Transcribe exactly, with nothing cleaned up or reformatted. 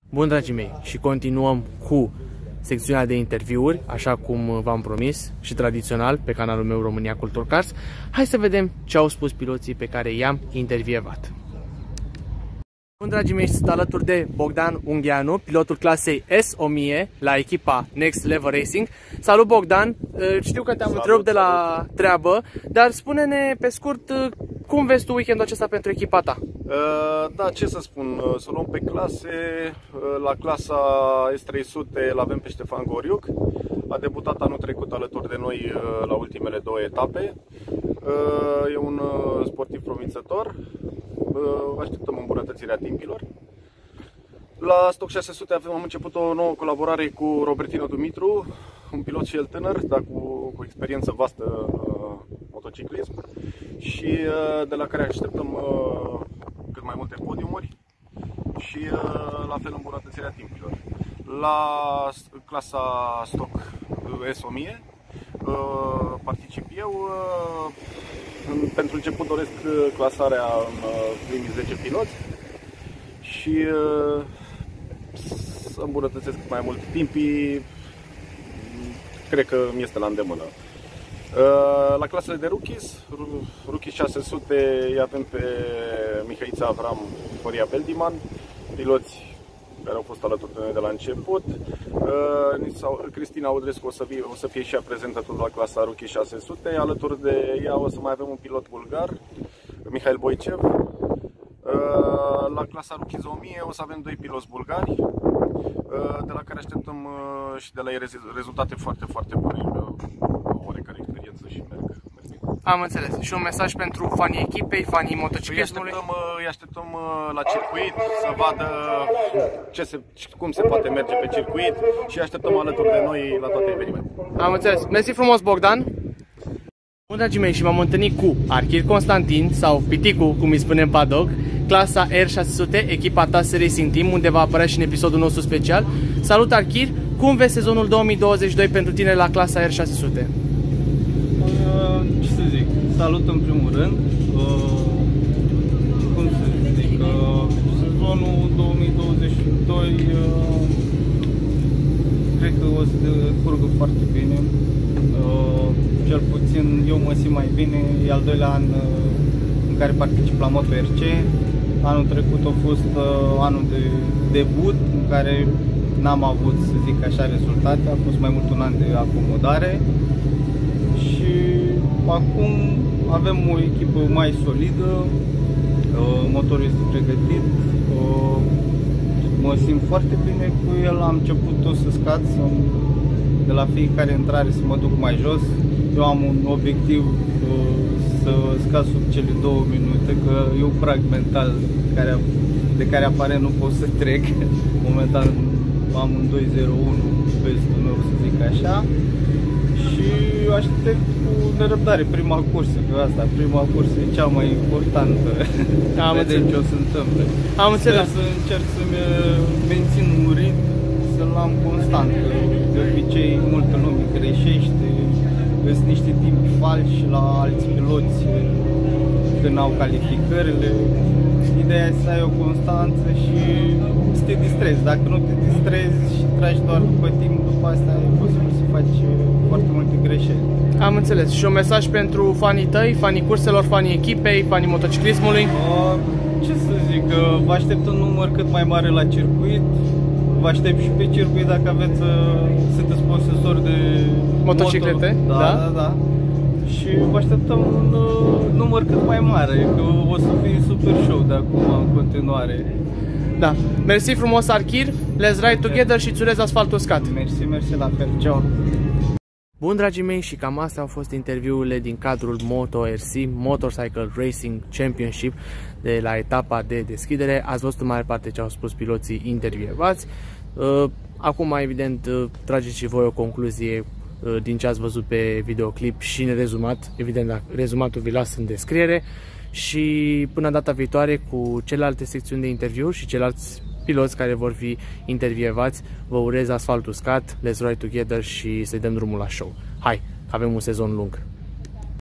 Bun, dragii mei, și continuăm cu secțiunea de interviuri, așa cum v-am promis și tradițional pe canalul meu România Culture Cars. Hai să vedem ce au spus piloții pe care i-am intervievat. Bun, dragii mei, sunt alături de Bogdan Ungheanu, pilotul clasei S o mie la echipa Next Level Racing. Salut, Bogdan! Știu că te-am întrerupt de la treabă, dar spune-ne pe scurt cum vezi tu weekendul acesta pentru echipa ta? Da, ce să spun, să luăm pe clase. La clasa S trei sute îl avem pe Ștefan Goriuc. A debutat anul trecut alături de noi la ultimele două etape. E un sportiv promițător. Așteptăm îmbunătățirea timpilor. La Stock șase sute avem, am început o nouă colaborare cu Robertino Dumitru, un pilot și el tânăr, dar cu, cu experiență vastă în motociclism, și de la care așteptăm cât mai multe podiumuri și la fel îmbunătățirea timpilor. La clasa Stock S o mie particip eu. Pentru început doresc clasarea în primii zece piloți și să îmbunătățesc mai mult timpii. Cred că mi este la îndemână. La clasele de rookies, rookies șase sute, îi avem pe Mihăița Avram, Horia Beldiman, piloți care au fost alături de noi de la început. Cristina Audrescu o să, fie, o să fie și ea prezentată la clasa rookie șase sute. Alături de ea o să mai avem un pilot bulgar, Mihail Boicev. La clasa rookie o mie o să avem doi piloți bulgari, de la care așteptăm și de la ei rezultate foarte, foarte bune. Au oarecare experiență și merg. Am înțeles. Și un mesaj pentru fanii echipei, fanii motociclismului? Îi așteptăm, îi așteptăm la circuit să vadă ce se, cum se poate merge pe circuit și îi așteptăm alături de noi la toate evenimentele. Am înțeles. Mersi frumos, Bogdan! Bun, dragii mei, și m-am întâlnit cu Archil Constantin, sau Piticu, cum îi spunem padog, clasa R șase sute, echipa ta Racing Team, unde va apărea și în episodul nostru special. Salut, Archil! Cum vezi sezonul două mii douăzeci și doi pentru tine la clasa R șase sute? Ce să zic, salut în primul rând. Cum să zic, sezonul două mii douăzeci și doi cred că o să curgă foarte bine. Cel puțin eu mă simt mai bine. E al doilea an în care particip la Moto R C. Anul trecut a fost anul de debut în care n-am avut, să zic așa, rezultate. A fost mai mult un an de acomodare. Și acum avem o echipă mai solidă, motorul este pregătit, mă simt foarte bine cu el. Am început tot să scad, de la fiecare intrare să mă duc mai jos. Eu am un obiectiv să scad sub cele două minute, că e un prag mental care, de care aparent nu pot să trec. Momentan am un doi zero unu bestul meu, să zic așa. Și aștept cu nerăbdare prima cursă, că asta, prima cursă e cea mai importantă. Am Vedem ce o să întâmple. Am înțeles. Sper să încerc să-mi mențin un ritm, să-l am constant, că de obicei multă lume greșește, sunt niște timpi falși la alți piloți când au calificările. Ideea e să ai o constanță și să te distrezi. Dacă nu te distrezi și tragi doar după timp, după asta e posibil să faci foarte multe greșeli. Am înțeles. Și un mesaj pentru fanii tăi, fanii curselor, fanii echipei, fanii motociclismului? Uh, ce să zic, vă aștept un număr cât mai mare la circuit. Vă aștept și pe circuit dacă aveți, sunteți sponsori de motociclete. Moto. Da, da, da, da. Și vă așteptăm un uh, număr cât mai mare, că o să fie super show de acum în continuare. Da. Mersi frumos, Archir. Let's ride together și îți urez asfalt uscat. Mersi, mersi la fel. Ciao. Bun, dragii mei, și cam astea au fost interviurile din cadrul Moto R C, Motorcycle Racing Championship, de la etapa de deschidere. Ați văzut în mare parte ce au spus piloții intervievați. Acum, evident, trageți și voi o concluzie din ce ați văzut pe videoclip și în rezumat. Evident, rezumatul vi las în descriere. Și până data viitoare cu celelalte secțiuni de interviuri și ceilalți piloți care vor fi intervievați, vă urez asfalt uscat, let's ride together și să-i dăm drumul la show. Hai, avem un sezon lung!